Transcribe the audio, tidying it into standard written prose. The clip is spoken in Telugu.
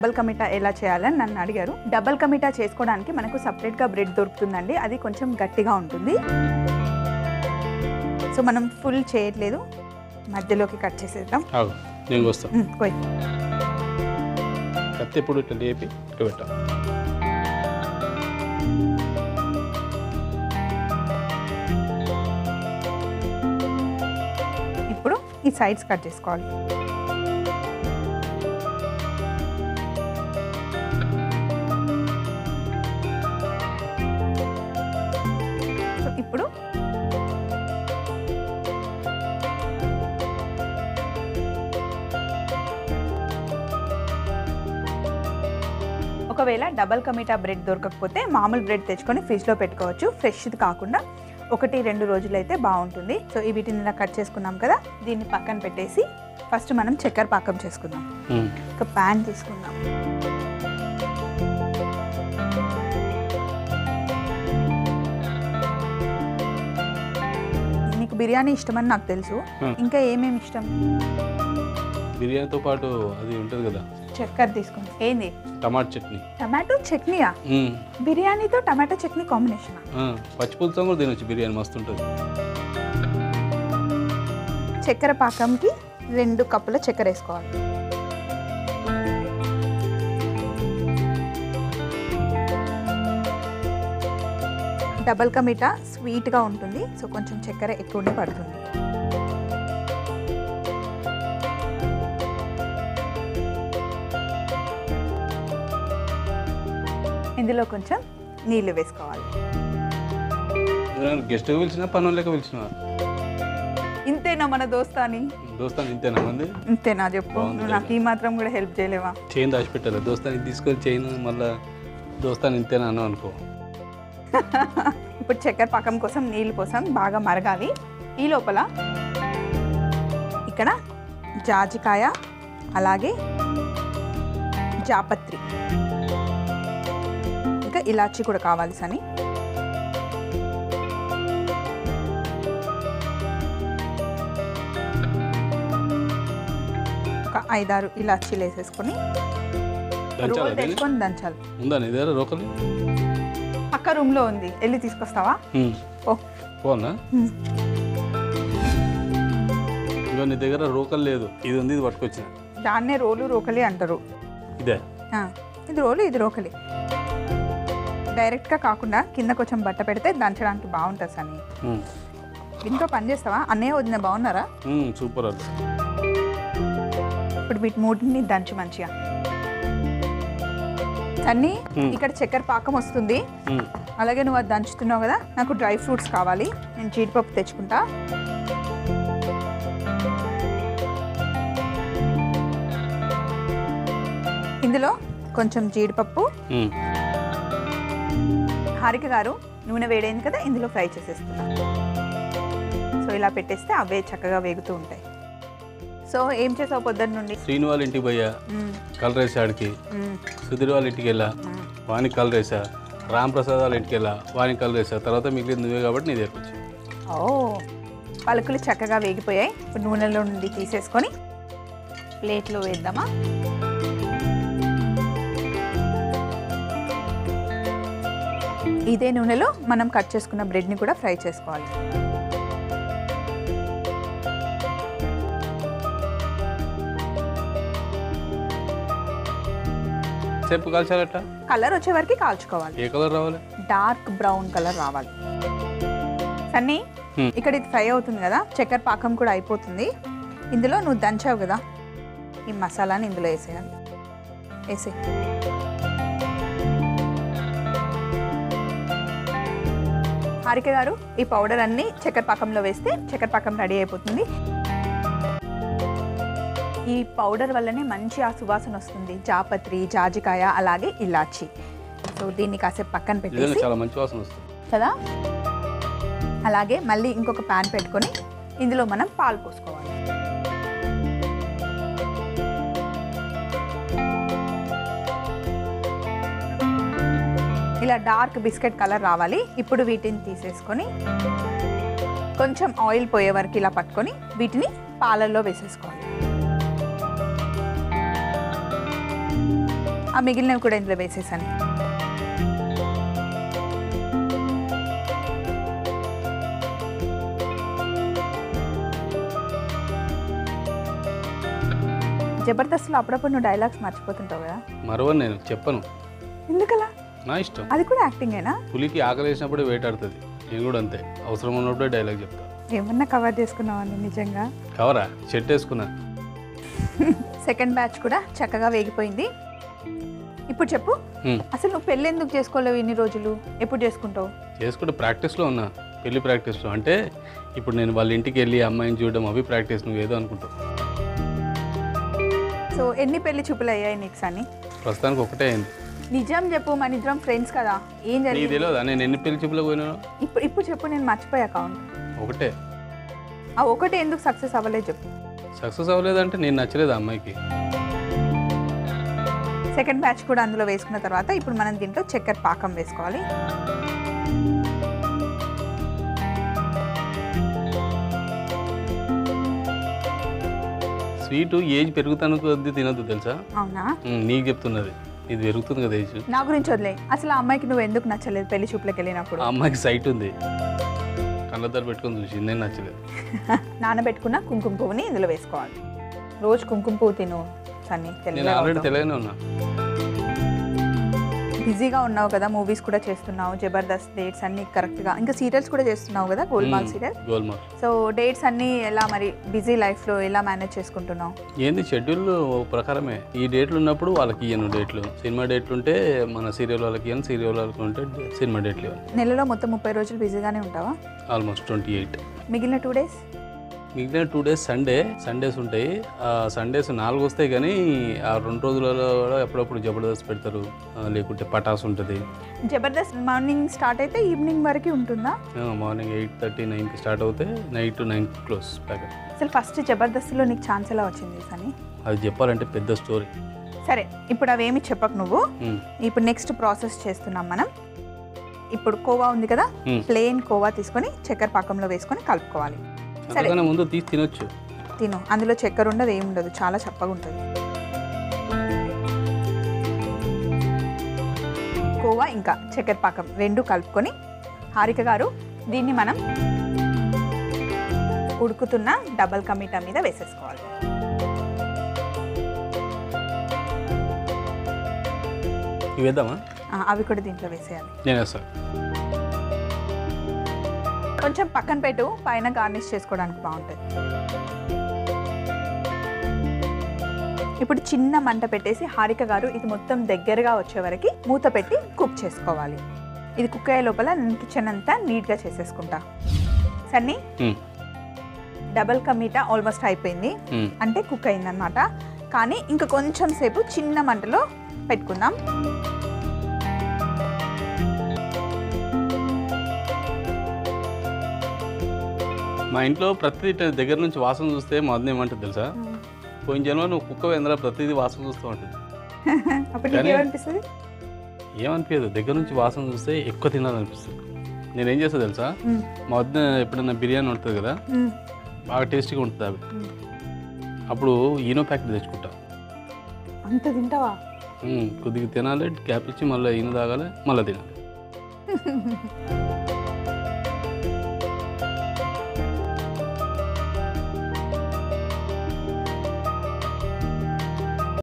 డబల్ కమిటా ఎలా చేయాలని నన్ను అడిగారు. డబల్ కమిటా చేసుకోవడానికి మనకు సపరేట్గా బ్రెడ్ దొరుకుతుందండి, అది కొంచెం గట్టిగా ఉంటుంది. సో మనం ఫుల్ చేయట్లేదు, మధ్యలోకి కట్ చేసేద్దాం. కత్తి ఇప్పుడు ఇట్లా లేపి ఇట్లా పెట్టాం. ఇప్పుడు ఈ సైడ్స్ కట్ చేసుకోవాలి. సో ఇప్పుడు ఒకవేళ డబల్ కమిటా బ్రెడ్ దొరకకపోతే మామూలు బ్రెడ్ తెచ్చుకొని ఫ్రిడ్జ్లో పెట్టుకోవచ్చు. ఫ్రెష్ది కాకుండా 1-2 రోజులు అయితే బాగుంటుంది. సో వీటిని ఇలా కట్ చేసుకున్నాం కదా, దీన్ని పక్కన పెట్టేసి ఫస్ట్ మనం చక్కెర పాకం చేసుకుందాం. ఒక ప్యాన్ తీసుకుందాం. నీకు బిర్యానీ ఇష్టమని నాకు తెలుసు, ఇంకా ఏమేమి ఇష్టం? బిర్యానీతో పాటు అది ఉంటుంది కదా, చక్కెర తీసుకుంది. ఏంది? టమాటో చట్నీ. టమాటో చట్నీయా? బిర్యానీతో టమాటో చట్నీ కాంబినేషన్. పచ్చి పులుసు కూడా తినొచ్చు, బిర్యానీ మస్తు ఉంటుంది. చక్కెర పాకంకి 2 కప్పుల చక్కెర వేసుకోవాలి. డబల్ కా మీఠా స్వీట్గా ఉంటుంది, సో కొంచెం చక్కెర ఎక్కువనే పడుతుంది. ఇందులో కొంచెం నీళ్లు వేసుకోవాలి. గెస్ట్ పిలిచినా పనులేక పిలిచిన ఇంతేనా మన దోస్తాని? దోస్తాని ఇంతేనా మంది? ఇంతేనా చెప్పు, నాకు ఈ మాత్రం కూడా హెల్ప్ చేయలేవా? చైన్ దాచిపెట్టాలి, దోస్తాని తీసుకొని చైన్ మళ్ళీ దోస్తాని ఇంతేనా అన్నావు అనుకో. ఇప్పుడు చక్కెర పాకం కోసం నీళ్ళు పోసాం, బాగా మరగాలి. ఈ లోపల ఇక్కడ జాజికాయ అలాగే జాపత్రి ఇంకా ఇలాచి కూడా కావాలి సని. ఒక 5-6 ఇలాచీలు వేసేసుకొని తెచ్చుకొని దంచాలి. పక్క రూమ్లో ఉంది, వెళ్ళి తీసుకొస్తావా? నీ దగ్గర రోకల్ లేదు, ఇది ఉంది, ఇది పట్టుకొచ్చిన. దాన్నే రోలు రోకలి అంటారు. ఇదే ఇది రోలు, ఇది రోకలి. డైరెక్ట్గా కాకుండా కింద కొంచెం బట్ట పెడితే దంచడానికి బాగుంటుంది సని. ఇంట్లో పని చేస్తావా? అన్నయ్య వదిన బాగున్నారా? సూపర్. ఇప్పుడు వీటి మూటిని దంచు మంచిగా. సన్నీ, ఇక్కడ చక్కెర పాకం వస్తుంది, అలాగే నువ్వు అది దంచుతున్నావు కదా, నాకు డ్రై ఫ్రూట్స్ కావాలి. నేను జీడిపప్పు తెచ్చుకుంటా. ఇందులో కొంచెం జీడిపప్పు. హారిక గారు, నూనె వేడైంది కదా, ఇందులో ఫ్రై చేసేస్తున్నా. సో ఇలా పెట్టేస్తే అవే చక్కగా వేగుతూ ఉంటాయి. సో ఏం చేసావు పొద్దున్న నుండి? శ్రీను వాళ్ళ ఇంటికి పోయా, కలర్ వేసాడికి. సుధీర్ వాళ్ళ ఇంటికి వెళ్ళా, వానికి కలర్ వేసా. రామ్ ప్రసాద్ వాళ్ళ ఇంటికి వెళ్ళా, వానికి కలర్ వేసా. తర్వాత మిగిలింది నువ్వే కాబట్టి నీ దగ్గర వచ్చా. పలుకులు చక్కగా వేగిపోయాయి. ఇప్పుడు నూనెలో నుండి తీసేసుకొని ప్లేట్లో వేద్దామా? ఇదే నూనెలో మనం కట్ చేసుకున్న బ్రెడ్ని కూడా ఫ్రై చేసుకోవాలి. సేపు కాల్చాలట, కలర్ వచ్చే వరకు కాల్చుకోవాలి. ఏ కలర్ రావాలి? డార్క్ బ్రౌన్ కలర్ రావాలి. సన్నీ, ఇక్కడ ఇది ఫ్రై అవుతుంది కదా, చక్కెర పాకం కూడా అయిపోతుంది. ఇందులో నువ్వు దంచావు కదా, ఈ మసాలాని ఇందులో వేసేయాలి. వేసే హారిక గారు, ఈ పౌడర్ అన్నీ చక్కెర పాకంలో వేస్తే చక్కెర పాకం రెడీ అయిపోతుంది. ఈ పౌడర్ వల్లనే మంచి ఆ సువాసన వస్తుంది. జాపత్రి, జాజికాయ అలాగే ఇలాచి. సో దీన్ని కాసేపు పక్కన పెట్టేసి, చాలా మంచి వాసన వస్తుంది కదా. అలాగే మళ్ళీ ఇంకొక ప్యాన్ పెట్టుకొని ఇందులో మనం పాలు పోసుకోవాలి. ఇలా డార్క్ బిస్కెట్ కలర్ రావాలి. ఇప్పుడు వీటిని తీసేసుకొని కొంచెం ఆయిల్ పోయే వరకు ఇలా పట్టుకొని వీటిని పాలల్లో వేసేసుకోవాలి. ఆ మిగిలినవి కూడా ఇందులో వేసేసాను. జబర్దస్త్లో అప్పుడప్పుడు నువ్వు డైలాగ్స్ మర్చిపోతుంటావు కదా? మరవని నేను చెప్పను. ఎందుకలా? నా ఇష్టం. అది కూడా యాక్టింగేనా? పులికి ఆకలి వేసినప్పుడే వేటాడుతుంది, నేను కూడా అంతే. అవసరం ఉన్నప్పుడే డైలాగ్ చెప్తా. ఏమన్నా కవర్ చేసుకున్నావని నిజంగా? కవరా, షర్ట్ వేసుకున్నా. సెకండ్ బ్యాచ్ కూడా చక్కగా వేగిపోయింది. ఇప్పుడు చెప్పు, అసలు నువ్వు పెళ్ళి ఎందుకు చేసుకోలేవు ఇన్ని రోజులు? ఎప్పుడు చేసుకుంటావు? చేసుకుంటే ప్రాక్టీస్లో ఉన్నా, పెళ్లి ప్రాక్టీస్లో. అంటే ఇప్పుడు నేను వాళ్ళ ఇంటికి వెళ్ళి అమ్మాయిని చూడడం అవి ప్రాక్టీస్, నువ్వు ఏదో అనుకుంటావు. సో ఎన్ని పెళ్లి చూపులు అయ్యాయి నీకు సన్నీ? ప్రస్తుతానికి ఒకటే అయింది. నిజం చెప్పు, మన ఇద్దరం ఫ్రెండ్స్ కదా, ఏం నీకు జరిగింది? తెలియదా నేను ఎన్ని పెళ్లి చూపులకు పోయినాను? ఇప్పుడు చెప్పు, నేను మర్చిపోయా కౌంట్. ఒకటే. ఆ ఒకటి ఎందుకు సక్సెస్ అవ్వలేదు చెప్పు. సక్సెస్ అవ్వలేదంటే నేను నచ్చలేదు ఆ అమ్మాయికి. సెకండ్ బ్యాచ్ కూడా అందులో వేసుకున్న తర్వాత ఇప్పుడు మనం దీంట్లో చక్కెర పాకం వేసుకోవాలి. స్వీటు ఏజ్ పెరుగుతాను కొద్దీ తినద్దు తెలుసా? అవునా? నీకు చెప్తున్నది, ఇది పెరుగుతుంది కదా ఏజ్. నా గురించి వదిలే, అసలు ఆ అమ్మాయికి నువ్వు ఎందుకు నచ్చలేదు పెళ్లి చూపులకు వెళ్ళినప్పుడు? ఆ అమ్మాయికి సైట్ ఉంది, కళ్ళద్దాలు పెట్టుకొని చూసి నేను నచ్చలేదు. నానబెట్టుకున్న కుంకుమ పువ్వుని ఇందులో వేసుకోవాలి. రోజు కుంకుమ పువ్వు తిను సన్నీ. నేను ఆల్రెడీ తెలియనే ఉన్నా. బిజీగా ఉన్నావు కదా, మూవీస్ కూడా చేస్తున్నావు, జబర్దస్త్ డేట్స్ అన్నీ కరెక్ట్గా, ఇంకా సీరియల్స్ కూడా చేస్తున్నావు కదా, Golmaal serial. Golmaal. So dates అన్నీ ఎలా, మరి బిజీ లైఫ్లో ఎలా మేనేజ్ చేసుకుంటున్నావు? ఏంది షెడ్యూల్ ప్రకారమే. ఈ డేట్లు ఉన్నప్పుడు వాళ్ళకి ఇయ్యను డేట్లు. సినిమా డేట్లు ఉంటే మన సీరియల్ వాళ్ళకి ఇయ్యను, సీరియల్ వాళ్ళకి ఉంటే సినిమా డేట్లు ఇవ్వాలి. నెలలో మొత్తం 30 రోజులు బిజీగానే ఉంటావా? ఆల్మోస్ట్ 28. మిగిలిన 2 డేస్? మిగిలిన 2 డేస్ సండేస్ ఉంటాయి. ఆ సండేస్ 4 వస్తాయి, కానీ ఆ 2 రోజులలో కూడా ఎప్పుడప్పుడు జబర్దస్త్ పెడతారు, లేకుంటే పటాస్ ఉంటుంది. జబర్దస్త్ మార్నింగ్ స్టార్ట్ అయితే ఈవినింగ్ వరకు ఉంటుందా? మార్నింగ్ 8:30, 9కి స్టార్ట్ అవుతే నైట్ 9కి క్లోజ్ ప్యాకెట్. అసలు ఫస్ట్ జబర్దస్త్లో నీకు ఛాన్స్ ఎలా వచ్చింది సనీ? అది చెప్పాలంటే పెద్ద స్టోరీ. సరే, ఇప్పుడు అవేమి చెప్పకు నువ్వు. ఇప్పుడు నెక్స్ట్ ప్రాసెస్ చేస్తున్నాం మనం. ఇప్పుడు కోవా ఉంది కదా, ప్లెయిన్ కోవా తీసుకొని చక్కెర పాకంలో వేసుకొని కలుపుకోవాలి. సరే, ముందు తీసి తినొచ్చు. తిను, అందులో చక్కెర ఉండదు, ఏమి ఉండదు, చాలా చప్పగా ఉంటుంది. కోవా ఇంకా చక్కెర పాకం రెండు కలుపుకొని, హారిక గారు దీన్ని మనం ఉడుకుతున్న డబల్ కా మీఠా మీద వేసేసుకోవాలి. ఇవి వేద్దామా? అవి కూడా దీంట్లో వేసేయాలి. నేను వేస్తాను. కొంచెం పక్కన పెట్టు, పైన గార్నిష్ చేసుకోవడానికి బాగుంటుంది. ఇప్పుడు చిన్న మంట పెట్టేసి హారిక గారు ఇది మొత్తం దగ్గరగా వచ్చే వరకు మూత పెట్టి కుక్ చేసుకోవాలి. ఇది కుక్ అయ్యే లోపల నేను కిచెన్ అంతా నీట్గా చేసేసుకుంటా. సన్నీ, డబల్ కా మీఠా ఆల్మోస్ట్ అయిపోయింది, అంటే కుక్ అయిందనమాట. కానీ ఇంకా కొంచెం సేపు చిన్న మంటలో పెట్టుకుందాం. మా ఇంట్లో ప్రతి దగ్గర నుంచి వాసన చూస్తే మా వదిన ఏమంటుంది తెలుసా? పోయిన జన్మ నువ్వు కుక్క వేంద్రా, ప్రతిదీ వాసన చూస్తూ ఉంటుంది. ఏమనిపిస్తుంది? ఏమనిపించదు, దగ్గర నుంచి వాసన చూస్తే ఎక్కువ తినాలనిపిస్తుంది. నేనేం చేస్తా తెలుసా? మా వదిన ఎప్పుడైనా బిర్యానీ ఉంటుంది కదా, బాగా టేస్టీగా ఉంటుంది అవి, అప్పుడు ఈనో ప్యాకెట్ తెచ్చుకుంటా. అంత తింటావా? కొద్దిగా తినాలి, గ్యాప్ ఇచ్చి మళ్ళీ ఈనో తాగాలి, మళ్ళీ తినాలి.